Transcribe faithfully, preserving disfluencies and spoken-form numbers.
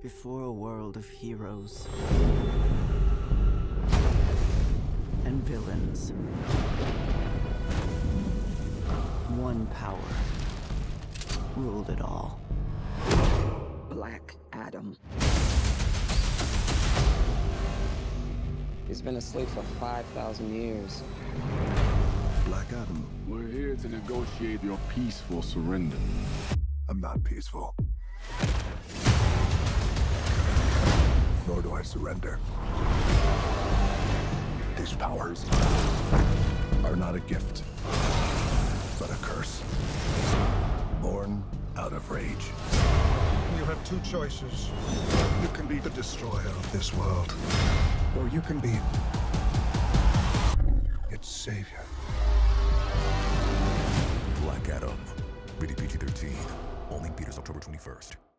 Before a world of heroes and villains, one power ruled it all. Black Adam. He's been asleep for five thousand years. Black Adam. We're here to negotiate your peaceful surrender. I'm not peaceful. Nor do I surrender. These powers are not a gift, but a curse. Born out of rage. You have two choices. You can be the destroyer of this world, or you can be its savior. Black Adam. Rated P G thirteen. Only in theaters October twenty-first.